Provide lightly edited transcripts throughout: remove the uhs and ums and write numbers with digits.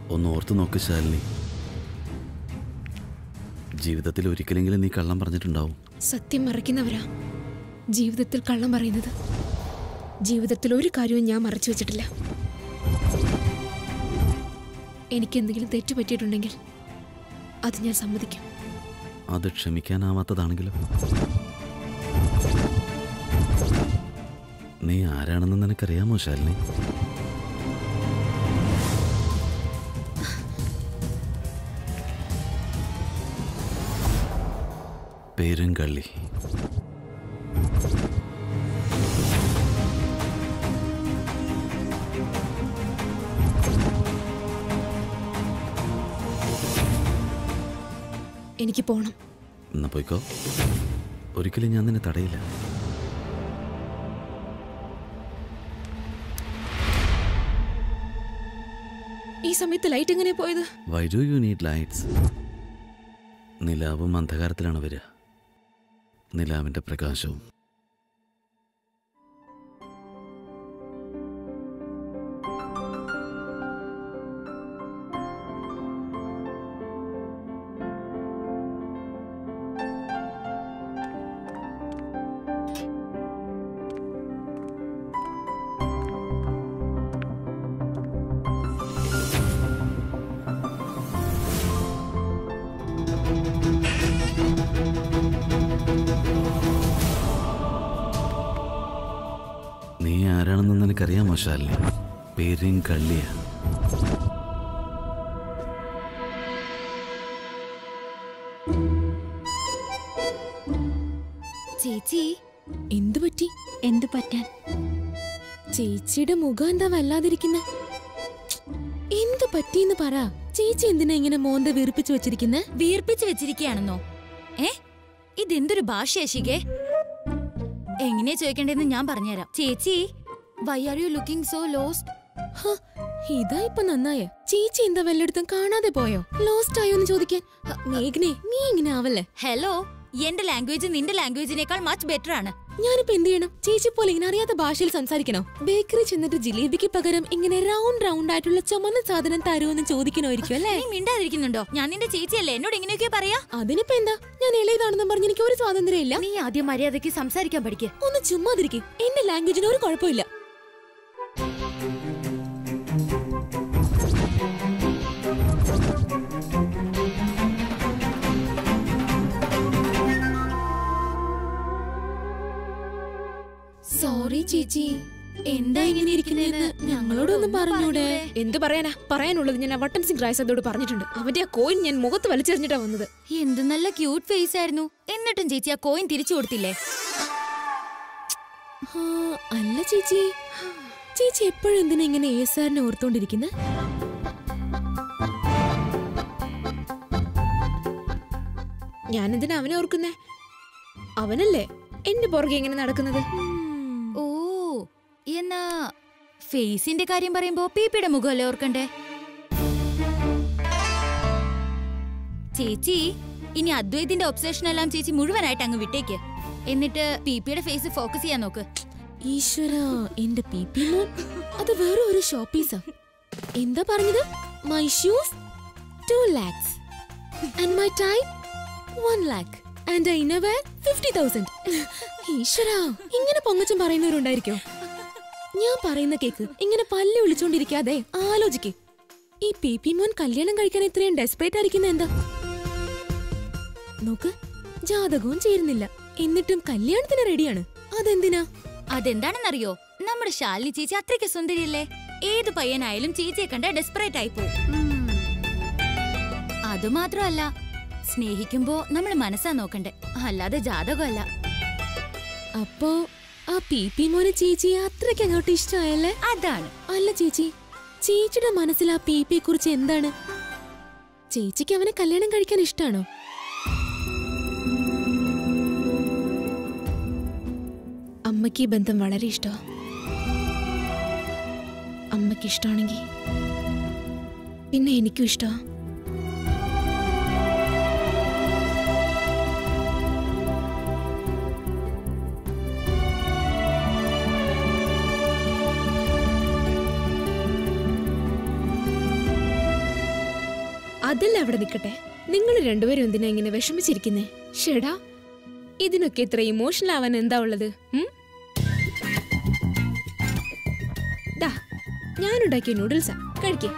ഒന്ന് ഓർത്തു നോക്ക് ശാലിനി, ജീവിതത്തിൽ ഒരിക്കലെങ്കിലും നീ കള്ളം പറഞ്ഞിട്ടുണ്ടാവും. സത്യം മറയ്ക്കുന്നവരാ ജീവിതത്തിൽ കള്ളം പറയുന്നത്. ജീവിതത്തിൽ ഒരു കാര്യവും ഞാൻ മറച്ചു വെച്ചിട്ടില്ല. എനിക്ക് എന്തെങ്കിലും തെറ്റുപറ്റിയിട്ടുണ്ടെങ്കിൽ അത് ഞാൻ സമ്മതിക്കും. അത് ക്ഷമിക്കാനാവാത്തതാണെങ്കിലും നീ ആരാണെന്ന് നിനക്കറിയാമോ ശാലിനി? പെരുങ്കള്ളി. എനിക്ക് പോണം. എന്നാ പോയിക്കോ, ഒരിക്കലും ഞാൻ നിന്നെ തടയില്ല. ഈ സമയത്ത് ലൈറ്റ് എങ്ങനെ പോയത്? Why do you need lights? നിലാവും അന്ധകാരത്തിലാണ് വരിക, നിലാവിന്റെ പ്രകാശവും. നീ ആരാണെന്ന് നിനക്കറിയാമോ ശാലിനി? പെരുങ്കള്ളിയാ. ചേച്ചി എന്തു പറ്റി? എന്തു പറ്റാൻ? ചേച്ചിയുടെ മുഖം എന്താ വല്ലാതിരിക്കുന്നെ? എന്തു പറ്റിന്ന് പറ. ചേച്ചി എന്തിനാ ഇങ്ങനെ മോന്ത വീർപ്പിച്ചു വെച്ചിരിക്കുന്നെ? വീർപ്പിച്ചു വെച്ചിരിക്കുകയാണെന്നോ? ഇതെന്തൊരു ഭാഷയാശികേ? എങ്ങനെയാ ചോദിക്കേണ്ടതെന്ന് ഞാൻ പറഞ്ഞുതരാം. ചേച്ചി, why are you looking so lost? ഇതാ ഇപ്പൊ നന്നായ. ചേച്ചി എന്താ വല്ലയിടത്തും കാണാതെ പോയോ? ലോസ്റ്റ് ആയോ എന്ന് ചോദിക്കാൻ. മേഘ്നെ, നീ ഇങ്ങനെ ആവല്ലേ. ഹലോ, എന്റെ ലാംഗ്വേജ് നിന്റെ ലാംഗ്വേജിനേക്കാൾ മച്ച് ബെറ്റർ ആണ്. ഞാനിപ്പോ എന്ത് ചെയ്യണം? ചേച്ചി പോലെ ഇങ്ങനെ അറിയാത്ത ഭാഷയിൽ സംസാരിക്കണോ? ബേക്കറി ചെന്നിട്ട് ജിലേബിക്ക് പകരം ഇങ്ങനെ റൗണ്ട് ആയിട്ടുള്ള ചുമന്ന സാധനം തരുമെന്ന് ചോദിക്കണമായിരിക്കും അല്ലേ? നീ മിണ്ടാതിരിക്കുന്നുണ്ടോ? ഞാൻ നിന്റെ ചേച്ചിയല്ലേ, എന്നോട് ഇങ്ങനെയൊക്കെ പറയാ? അതിനിപ്പോ എന്താ? ഞാൻ ഇളയതാണെന്ന് പറഞ്ഞ് എനിക്ക് ഒരു സ്വാതന്ത്ര്യം ഇല്ല. നീ ആദ്യം മര്യാദയ്ക്ക് സംസാരിക്കാൻ പഠിക്ക്. ഒന്ന് ചുമ്മാതിരിക്കും. എന്റെ ലാംഗ്വേജിന് ഒരു കുഴപ്പമില്ല. സോറി ചേച്ചി, എന്താ ഇങ്ങനെ ഇരിക്കുന്നതെന്ന് ഞങ്ങളോടൊന്നും പറഞ്ഞൂടെ? എന്ത് പറയാനാ? പറയാനുള്ളത് ഞാൻ വട്ടൻ സിംഗ് റായ്സദോട് പറഞ്ഞിട്ടുണ്ട്. അവന്റെ ആ കോയിൻ ഞാൻ മുഖത്ത് വലിച്ചെറിഞ്ഞിട്ടാ വന്നത്. എന്ത് നല്ല ക്യൂട്ട് ഫേസ് ആയിരുന്നു. എന്നിട്ടും ചേച്ചി ആ കോയിൻ തിരിച്ചു കൊടുത്തില്ലേ? അല്ല ചേച്ചി, ചേച്ചി എപ്പോഴും എന്തിനാ ഇങ്ങനെ ഏസാറിനെ ഓർത്തോണ്ടിരിക്കുന്നെ? ഞാനെന്തിനാ അവനെ ഓർക്കുന്നേ? അവനല്ലേ എന്റെ പുറകെ എങ്ങനെ നടക്കുന്നത്. ഓ, എന്നാ ഫേസിന്റെ കാര്യം പറയുമ്പോ പീപ്പിയുടെ മുഖമല്ലേ ഓർക്കണ്ടേ? ചേച്ചി, ഇനി അദ്വൈതിന്റെ ഒബ്സഷൻ എല്ലാം ചേച്ചി മുഴുവനായിട്ട് അങ്ങ് വിട്ടേക്ക്. എന്നിട്ട് പീപ്പിയുടെ ഫേസ് ഫോക്കസ് ചെയ്യാൻ നോക്ക്. ഈശ്വരാ, എന്റെ പീപ്പി മോൻ അത് വേറെ ഒരു ഷോപ്പീസാ. എന്താ പറഞ്ഞത്? My shoes 2 lakhs and my tie 1 lakh and I innerwear 50,000. ഈശ്വരാ, ഇങ്ങനെ പൊങ്ങച്ചം പറയുന്നവരുണ്ടായിരിക്കോ? ഞാൻ പറയുന്ന കേക്ക്. ഇങ്ങനെ പല്ല് വിളിച്ചോണ്ടിരിക്കാതെ ആലോചിക്ക്. ഈ പീപ്പി മോൻ കല്യാണം കഴിക്കാൻ ഇത്രയും ഡെസ്പറേറ്റ് ആയിരിക്കുന്ന എന്താ? നോക്ക്, ജാതകവും ചേരുന്നില്ല, എന്നിട്ടും കല്യാണത്തിന് റെഡിയാണ്. അതെന്തിനാ? അതെന്താണെന്നറിയോ? നമ്മുടെ ശാലിനി ചേച്ചി അത്രയ്ക്ക് സുന്ദരിയല്ലേ. ഏത് പയ്യനായാലും ചേച്ചിയെ കണ്ട ഡെസ്പറേറ്റ് ആയി പോവും. അതുമാത്രമല്ല, സ്നേഹിക്കുമ്പോ നമ്മൾ മനസ്സാ നോക്കണ്ടേ, അല്ലാതെ ജാതകമല്ല. അപ്പോ ആ പീപ്പി മോനെ ചേച്ചിയെ അത്രയ്ക്ക് അങ്ങോട്ട് ഇഷ്ടമായല്ലേ? അതാണ്. അല്ല ചേച്ചി, ചേച്ചിയുടെ മനസ്സിൽ ആ പീപ്പിയെ കുറിച്ച് എന്താണ്? ചേച്ചിക്ക് അവനെ കല്യാണം കഴിക്കാൻ ഇഷ്ടാണോ? അമ്മയ്ക്ക് ഈ ബന്ധം വളരെ ഇഷ്ടമാ. അമ്മയ്ക്ക് ഇഷ്ടമാണെങ്കിൽ പിന്നെ എനിക്കും ഇഷ്ടമാ. അതല്ല അവിടെ നിൽക്കട്ടെ. നിങ്ങൾ രണ്ടുപേരും എന്തിനാ ഇങ്ങനെ വിഷമിച്ചിരിക്കുന്നേ? ഷെടാ, ഇതിനൊക്കെ ഇത്ര ഇമോഷണൽ ആവാൻ എന്താ ഉള്ളത്? ഞാനുണ്ടാക്കിയ നൂഡിൽസാ, കഴിക്കേ.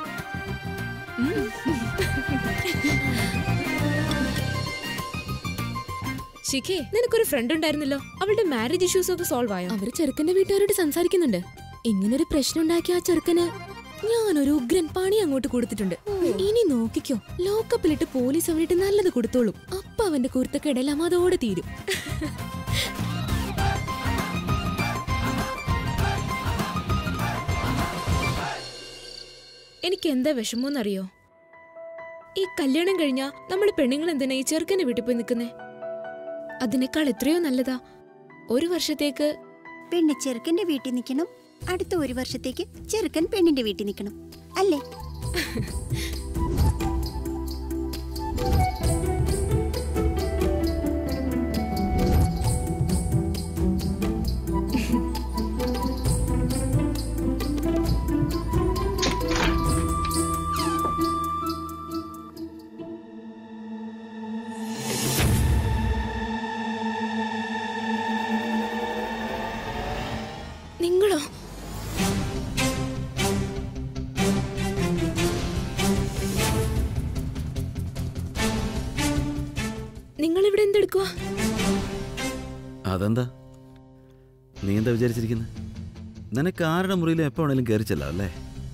ശിഖേ, നിനക്കൊരു ഫ്രണ്ട് ഉണ്ടായിരുന്നല്ലോ, അവളുടെ മാരേജ് ഇഷ്യൂസ് ഒക്കെ സോൾവ് ആയോ? അവര് ചെറുക്കന്റെ വീട്ടുകാരോട് സംസാരിക്കുന്നുണ്ട്. ഇങ്ങനൊരു പ്രശ്നം ഉണ്ടാക്കിയ ആ ചെറുക്കന് ഞാനൊരു ഉഗ്രൻ പണി അങ്ങോട്ട് കൊടുത്തിട്ടുണ്ട്. ഇനി നോക്കിക്കോ, ലോക്കപ്പിലിട്ട് പോലീസ് അവനിട്ട് നല്ലത് കൊടുത്തോളും. അപ്പൊ അവന്റെ കുരുത്തക്കേടെല്ലാം അതോടെ തീരും. എനിക്ക് എന്താ വിഷമോന്നറിയോ? ഈ കല്യാണം കഴിഞ്ഞാ നമ്മൾ പെണ്ണുങ്ങൾ എന്തിനാ ഈ ചെറുക്കന്റെ വീട്ടിൽ പോയി നിൽക്കുന്നേ? അതിനേക്കാൾ എത്രയോ നല്ലതാ 1 വർഷത്തേക്ക് പെണ്ണ് ചെറുക്കന്റെ വീട്ടിൽ നിൽക്കണം, അടുത്ത 1 വർഷത്തേക്ക് ചെറുക്കൻ പെണ്ണിന്റെ വീട്ടിൽ നിൽക്കണം, അല്ലേ? നിങ്ങളോ? നിങ്ങളിവിടെ എന്തെടുക്കുക? അതെന്താ, നീ എന്താ വിചാരിച്ചിരിക്കുന്നത്? നിനക്ക് ആരുടെ മുറിയിലും എപ്പോ വേണേലും കയറിച്ചല്ലോ അല്ലേ?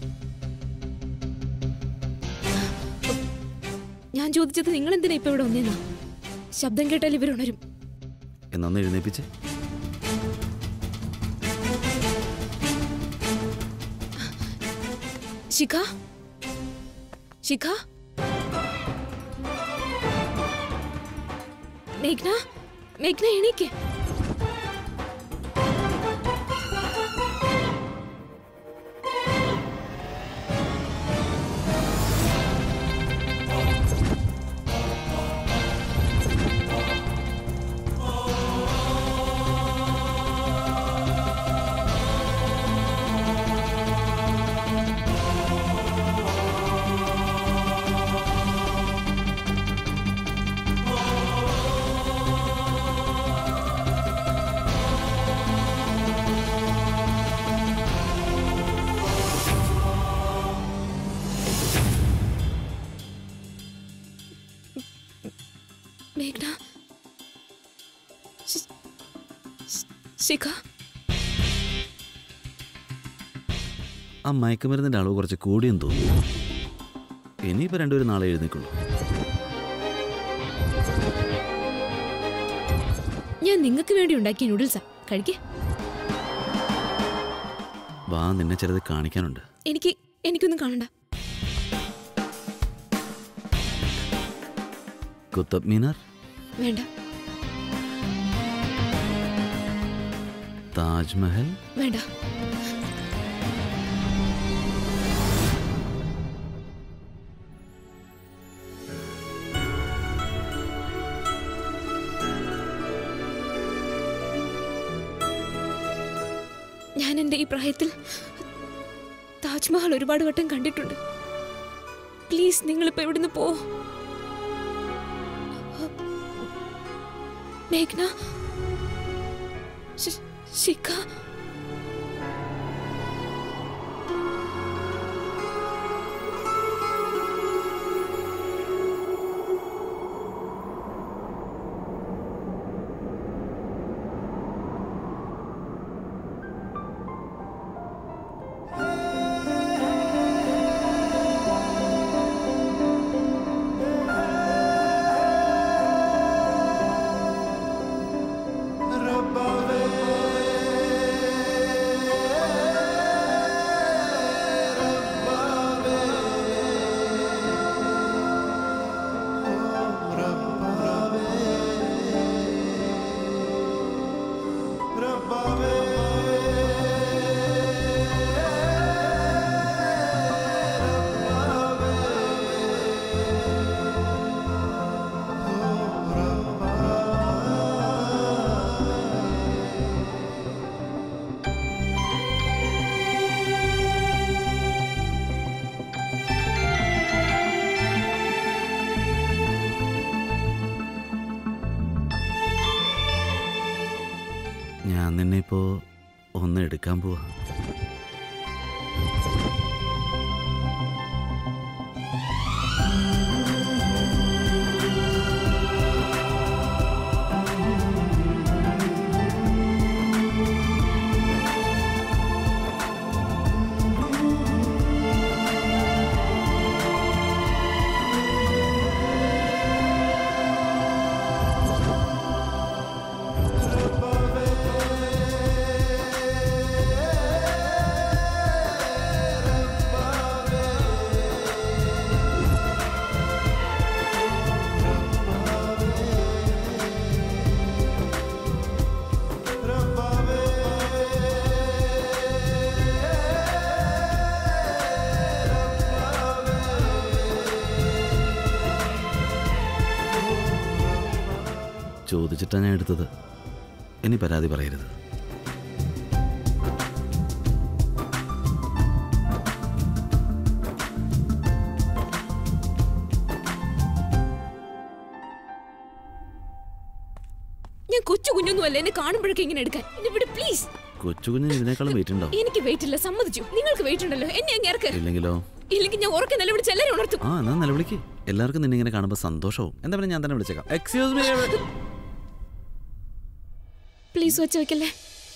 ഞാൻ ചോദിച്ചത് നിങ്ങൾ എന്തിനാ ഇപ്പൊ ഇവിടെ വന്നേന്നാ. ശബ്ദം കേട്ടാൽ ഇവരുണരും. എന്നൊന്ന് എഴുന്നേപ്പിച്ച്. ശിഖ, ശിഖ, മേഘ്ന, മേഘ്ന എണീക്ക്. മേഘ്ന, ശിഖ, ആ മയക്കുമരുന്നിന്റെ അളവ് കുറച്ച് കൂടിയെന്ന് തോന്നുന്നു. ഇനിയിപ്പോ രണ്ടുപേരും നാളെ എഴുന്നേക്കുള്ളൂ. ഞാൻ നിങ്ങൾക്ക് വേണ്ടി ഉണ്ടാക്കിയ നൂഡിൽസാ, കഴിക്കേ. വാ, നിന്നെ ചിലത് കാണിക്കാനുണ്ട്. എനിക്കൊന്നും കാണണ്ട. കുത്തബ് മീനാർ വേണ്ട. താജ്മഹൽ വേണ്ട. ഞാൻ എൻ്റെ ഈ പ്രായത്തിൽ താജ്മഹൽ ഒരുപാട് വട്ടം കണ്ടിട്ടുണ്ട്. പ്ലീസ്, നിങ്ങളിപ്പോ ഇവിടുന്ന് പോ. മേഘ്ന, ശിഖ, ചോദിച്ചിട്ടാണ് ഞാൻ എടുത്തത്. ഇനി പരാതി പറയരുത്. ഞാൻ കൊച്ചു കുഞ്ഞൊന്നുമല്ല, എന്നെ കാണുമ്പോഴൊക്കെ ഇങ്ങനെ എടുക്കാൻ. പ്ലീസ്. കൊച്ചു കുഞ്ഞിന് ഇതിനേക്കാളും വെയിറ്റ് ഉണ്ടോ? എനിക്ക് വെയിറ്റ് ഇല്ല, സമ്മതിച്ചു. നിങ്ങൾക്ക് വെയിറ്റ് ഉണ്ടല്ലോ, എന്നെ അങ്ങ് ഇറക്ക്. ഇല്ലെങ്കിലോ? ഇല്ലെങ്കിൽ ഞാൻ ഉറക്കെ നിലവിളിച്ച് എല്ലാവരും ഉണർത്തും. ആ, എന്നാ നിലവിളിക്ക്. എല്ലാവർക്കും നിന്നെ ഇങ്ങനെ കാണുമ്പോൾ സന്തോഷവും. എന്താ പിന്നെ ഞാൻ തന്നെ വിളിച്ചേക്കാം. Excuse me. പ്ലീസ് വെച്ച് വെക്കല്ലേ.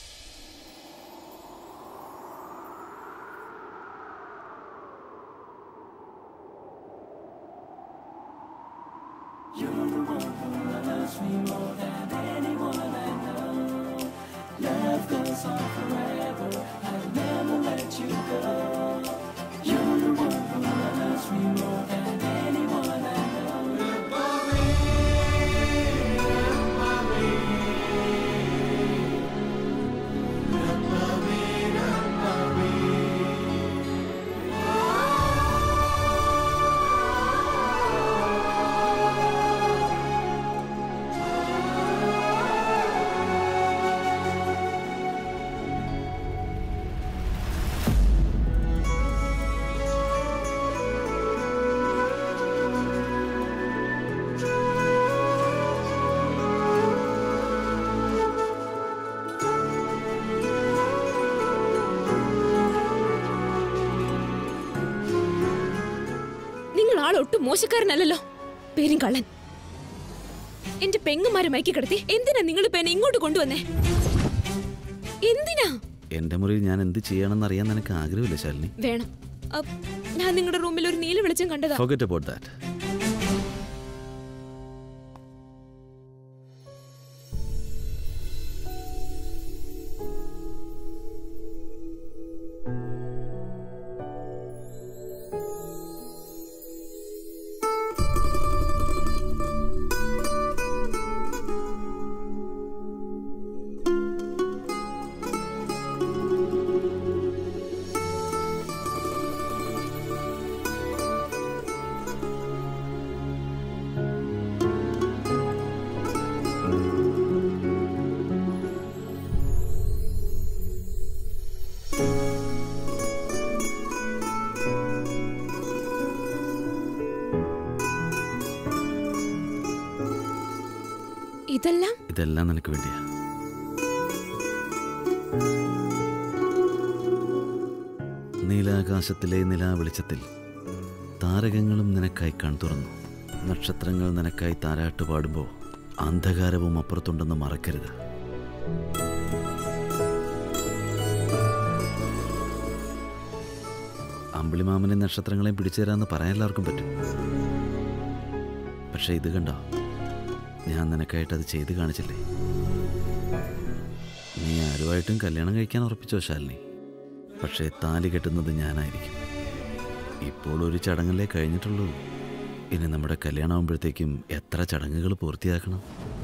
ഒട്ടും മോശക്കാരനല്ലോ, പേരും കള്ളൻ. എന്റെ പെങ്ങന്മാരെ മയക്കി കിടത്തി എന്തിനാ നിങ്ങൾ ഇപ്പൊ എന്നെ ഇങ്ങോട്ട് കൊണ്ടുവന്നേ? എന്തിനാ? എന്റെ മുറിയിൽ ഞാൻ എന്ത് ചെയ്യണമെന്ന് അറിയാൻ നിനക്ക് ആഗ്രഹമില്ല ശാലിനി? വേണം. ഞാൻ നിങ്ങളുടെ റൂമിൽ ഒരു നീല വെളിച്ചം കണ്ടതാ. Forget about that. ഇതെല്ലാം നിനക്ക് വേണ്ടിയാ. നീലാകാശത്തിലെ നിലാവെളിച്ചത്തിൽ താരകങ്ങളും നിനക്കായി കൺതുറന്നു. നക്ഷത്രങ്ങൾ നിനക്കായി താരാട്ട് പാടുമ്പോൾ അന്ധകാരവും അപ്പുറത്തുണ്ടെന്ന് മറക്കരുത്. അമ്പിളിമാമനെ നക്ഷത്രങ്ങളെയും പിടിച്ചു തരാമെന്ന് പറയാൻ എല്ലാവർക്കും പറ്റും. പക്ഷെ ഇത് കണ്ടോ, ഞാൻ നിനക്കായിട്ട് അത് ചെയ്ത് കാണിച്ചില്ലേ? നീ ആരുമായിട്ടും കല്യാണം കഴിക്കാൻ ഉറപ്പിച്ചോ ശാലിനി? പക്ഷേ താലി കെട്ടുന്നത് ഞാനായിരിക്കും. ഇപ്പോൾ ഒരു ചടങ്ങല്ലേ കഴിഞ്ഞിട്ടുള്ളൂ. ഇനി നമ്മുടെ കല്യാണം ആകുമ്പോഴത്തേക്കും എത്ര ചടങ്ങുകൾ പൂർത്തിയാക്കണം?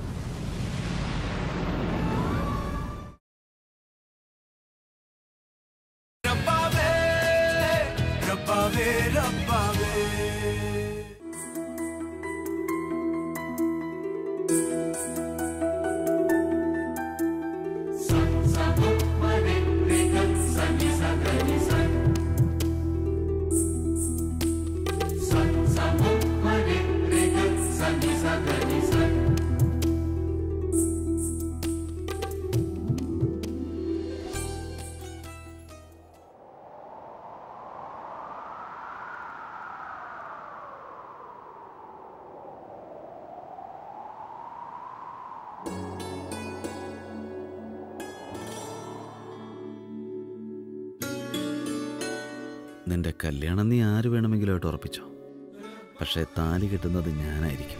നിന്റെ കല്യാണം നീ ആര് വേണമെങ്കിലും ആയിട്ട് ഉറപ്പിച്ചോ, പക്ഷേ താലി കെട്ടുന്നത് ഞാനായിരിക്കും.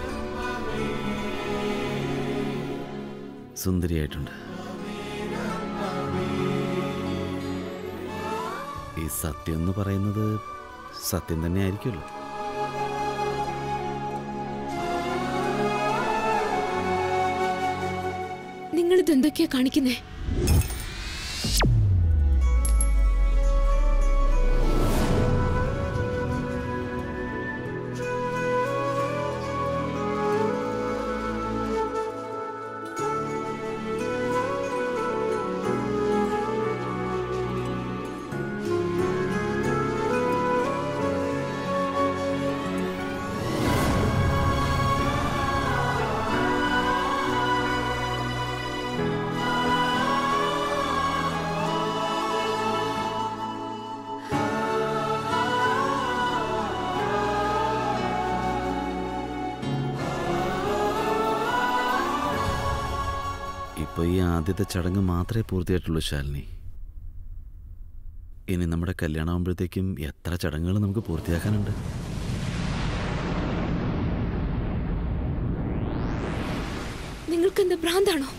സുന്ദരിയായിട്ടുണ്ട്. ഈ സത്യം എന്ന് പറയുന്നത് സത്യം തന്നെ ആയിരിക്കുമല്ലോ. നിങ്ങളിത് എന്തൊക്കെയാ കാണിക്കുന്നേ? ഇപ്പോൾ ഈ ആദ്യത്തെ ചടങ്ങ് മാത്രമേ പൂർത്തിയായിട്ടുള്ളൂ ശാലിനി. ഇനി നമ്മുടെ കല്യാണം ആകുമ്പോഴത്തേക്കും എത്ര ചടങ്ങുകൾ നമുക്ക് പൂർത്തിയാക്കാനുണ്ട്? നിങ്ങൾക്ക് എന്താ ഭ്രാന്താണോ?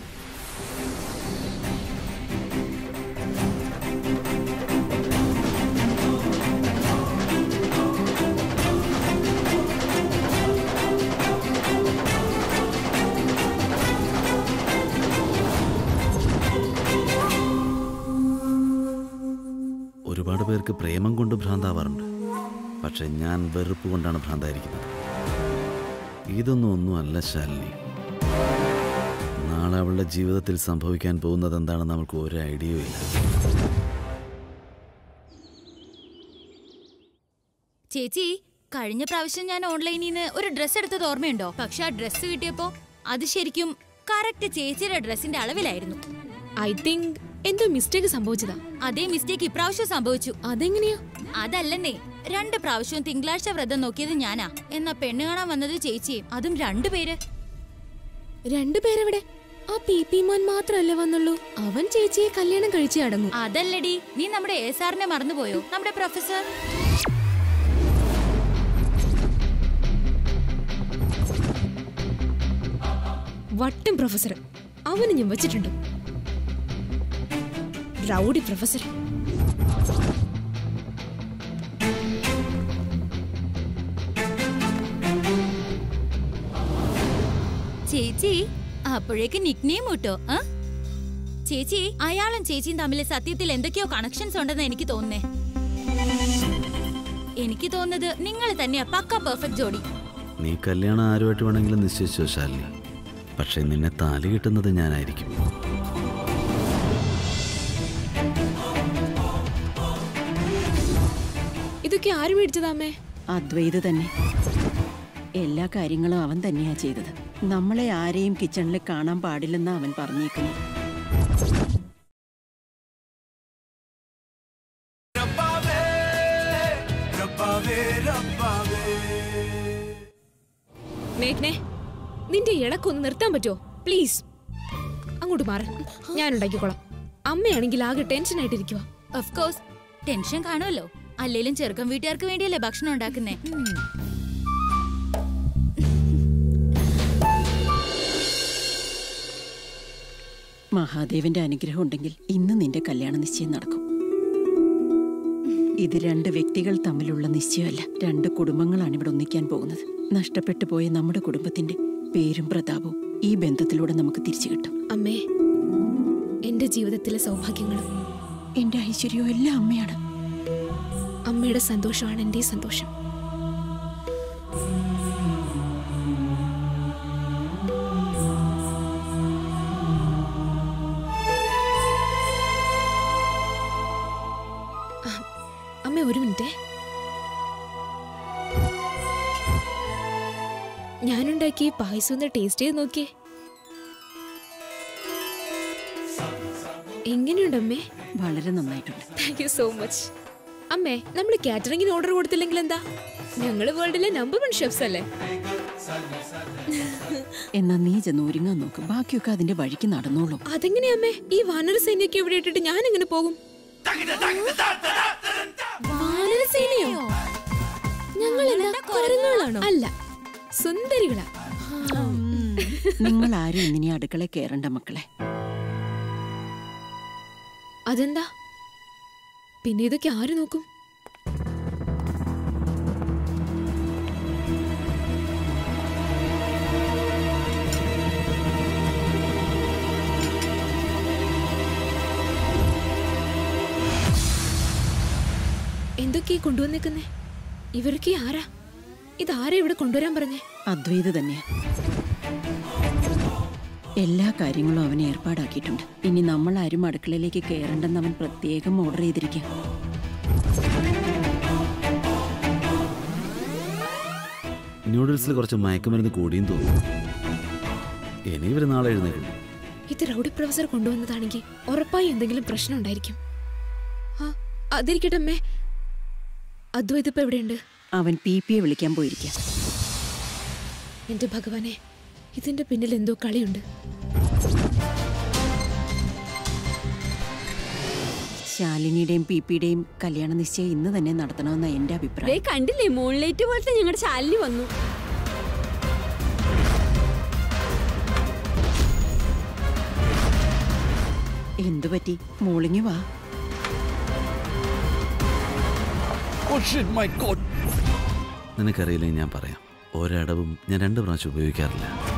ഒരുപാട് പേർക്ക് പ്രേമം കൊണ്ട് ഭ്രാന്താവാറുണ്ട്. പക്ഷെ ഞാൻ വെറുപ്പ് കൊണ്ടാണ് ഭ്രാന്തായിരിക്കുന്നത്. ഒന്നും അല്ല ശാലിനി. നാളെ അവളുടെ ജീവിതത്തിൽ സംഭവിക്കാൻ പോകുന്നത് എന്താണെന്ന് നമുക്ക് ഒരു ഐഡിയയും ഇല്ല. ചേച്ചി, കഴിഞ്ഞ പ്രാവശ്യം ഞാൻ ഓൺലൈനിൽ നിന്ന് ഒരു ഡ്രസ്സ് എടുത്തത് ഓർമ്മയുണ്ടോ? പക്ഷെ ആ ഡ്രസ്സ് കിട്ടിയപ്പോ അത് ശരിക്കും കറക്റ്റ് ചേച്ചിയുടെ ഡ്രസ്സിന്റെ അളവിലായിരുന്നു. ഐ തിങ്ക് എന്തോ മിസ്റ്റേക്ക് സംഭവിച്ചതാ. അതേ മിസ്റ്റേക്ക് ഇപ്രാവശ്യം സംഭവിച്ചു. അതെങ്ങനെയാ? അതല്ലെന്നേ, 2 പ്രാവശ്യവും തിങ്കളാഴ്ച വ്രതം നോക്കിയത് ഞാനാ. എന്നാ പെണ്ണ് കാണാൻ വന്നത് ചേച്ചിയും. അതും 2 പേര്. 2 പേരെവിടെ? ആ പി മോൻ മാത്രല്ലേ വന്നുള്ളൂ? അവൻ ചേച്ചിയെ കല്യാണം കഴിച്ചേ അടങ്ങും. അതല്ലടി, നീ നമ്മുടെ സാറിനെ മറന്നുപോയോ? നമ്മുടെ പ്രൊഫസർ. വട്ടം പ്രൊഫസർ, അവന് ഞാൻ വെച്ചിട്ടുണ്ട്. Rowdy professor. ചേച്ചി അപ്പോഴേക്ക് നിക്നെയിം കിട്ടോ? ചേച്ചി, അയാളും ചേച്ചിയും തമ്മിൽ സത്യത്തിൽ എന്തൊക്കെയോ കണക്ഷൻസ് ഉണ്ടെന്ന് എനിക്ക് തോന്നുന്നേ. എനിക്ക് തോന്നുന്നത് നിങ്ങൾ തന്നെയാ പക്ക പെർഫെക്റ്റ് ജോഡി. നീ കല്യാണം ആരുമായിട്ട് വേണമെങ്കിലും നിശ്ചയിച്ചോ ശാലിനി. പക്ഷെ നിന്നെ താലി കിട്ടുന്നത് ഞാനായിരിക്കും. ഇതൊക്കെ ആര് മേടിച്ചതാമേ? അദ്വൈത് തന്നെ. എല്ലാ കാര്യങ്ങളും അവൻ തന്നെയാ ചെയ്തത്. നമ്മളെ ആരെയും കിച്ചണിൽ കാണാൻ പാടില്ലെന്നാ അവൻ പറഞ്ഞേക്കുന്നു. മേഘ്നെ, നിന്റെ ഇളക്കൊന്ന് നിർത്താൻ പറ്റുമോ പ്ലീസ്? അങ്ങോട്ട് മാറ, ഞാൻ ഉണ്ടാക്കിക്കോളാം. അമ്മയാണെങ്കിൽ ആകെ ടെൻഷൻ ആയിട്ടിരിക്കുക. ഓഫ് കോഴ്സ് ടെൻഷൻ കാണുമല്ലോ. അല്ലേലും ചെറുക്കൻ വീട്ടുകാർക്ക് വേണ്ടിയല്ലേ ഭക്ഷണം ഉണ്ടാക്കുന്നേ. മഹാദേവന്റെ അനുഗ്രഹം ഉണ്ടെങ്കിൽ ഇന്ന് നിന്റെ കല്യാണ നിശ്ചയം നടക്കും. ഇത് 2 വ്യക്തികൾ തമ്മിലുള്ള നിശ്ചയമല്ല, 2 കുടുംബങ്ങളാണ് ഇവിടെ ഒന്നിക്കാൻ പോകുന്നത്. നഷ്ടപ്പെട്ടു പോയ നമ്മുടെ കുടുംബത്തിന്റെ പേരും പ്രതാപവും ഈ ബന്ധത്തിലൂടെ നമുക്ക് തിരിച്ചു കിട്ടും. അമ്മേ, എന്റെ ജീവിതത്തിലെ സൗഭാഗ്യങ്ങളും എന്റെ ഐശ്വര്യവും എല്ലാം അമ്മയാണ്. അമ്മയുടെ സന്തോഷമാണ് എന്റെ സന്തോഷം. അമ്മ, ഒരു മിനിറ്റ്. ഞാനുണ്ടാക്കി പായസം ഒന്ന് ടേസ്റ്റ് ചെയ്ത് നോക്കിയേ. എങ്ങനെയുണ്ട് അമ്മേ? വളരെ നന്നായിട്ടുണ്ട്. Thank you so much. അമ്മേ, നമ്മൾ കാറ്ററിംഗിന് ഓർഡർ കൊടുത്തില്ലെങ്കിൽ എന്താ? ഞങ്ങള് വേൾഡിലെ നമ്പർ 1 ഷെഫ്സ് അല്ലേ? എന്നാ നീ ചെന്ന് ഒരുങ്ങാൻ നോക്ക്. ബാക്കിയൊക്കെ അതിന്റെ വഴിക്ക് നടന്നോളൂ. അതെങ്ങനെയാ അമ്മേ? ഈ വാനര സൈന്യൊക്കെ ഇവിടെ ഇട്ടിട്ട് ഞാൻ എങ്ങനെ പോകും? വാനരസേനയോ? ഞങ്ങൾ എന്താ കുരങ്ങുകളാണോ? അല്ല, സുന്ദരികളാ. നിങ്ങൾ ആരും ഇന്നിനി അടുക്കള കയറണ്ട മക്കളെ. അതെന്താ? പിന്നെ ഇതൊക്കെ ആര് നോക്കും? എന്തൊക്കെയാ കൊണ്ടുവന്നേക്കുന്നേ? ഇവരൊക്കെ ആരാ? ഇതാരാ ഇവിടെ കൊണ്ടുവരാൻ പറഞ്ഞേ? അദ്വൈത് തന്നെയാ. എല്ലാ കാര്യങ്ങളും അവൻ ഏർപ്പാടാക്കിയിട്ടുണ്ട്. ഇനി നമ്മൾ ആരും അടുക്കളയിലേക്ക് കയറണ്ടെന്ന് അവൻ പ്രത്യേകം ഓർഡർ ചെയ്തിരിക്കുക. ന്യൂഡിൽസിൽ കുറച്ച് മയക്കുമരുന്ന് കൂടിയും തോന്നുന്നു. ഇനി ഇവർ നാളെ എഴുന്നേക്കും. ഇത് റൗഡി പ്രൊഫസർ കൊണ്ടുവന്നതാണെങ്കിൽ ഉറപ്പായി എന്തെങ്കിലും പ്രശ്നം ഉണ്ടായിരിക്കും. അതിരിക്കട്ടെ അമ്മേ, അദ്വൈത് ഇപ്പൊ എവിടെയുണ്ട്? അവൻ PPയെ വിളിക്കാൻ പോയിരിക്കാം. എന്റെ ഭഗവാനെ, ഇതിന്റെ പിന്നിൽ എന്തോ കളിയുണ്ട്. ശാലിനിയുടെയും പിപിയുടെയും കല്യാണ നിശ്ചയം ഇന്ന് തന്നെ നടത്തണമെന്ന എന്റെ അഭിപ്രായം. കണ്ടില്ലേ മൂൺലൈറ്റ് പോലത്തെ ഞങ്ങളുടെ ശാലിനി വന്നു. എന്തു പറ്റി? മോളിങ്ങി വാ. നിനക്കറിയില്ലേ, ഞാൻ പറയാം. ഒരടവും ഞാൻ 2 പ്രാവശ്യം ഉപയോഗിക്കാറില്ല.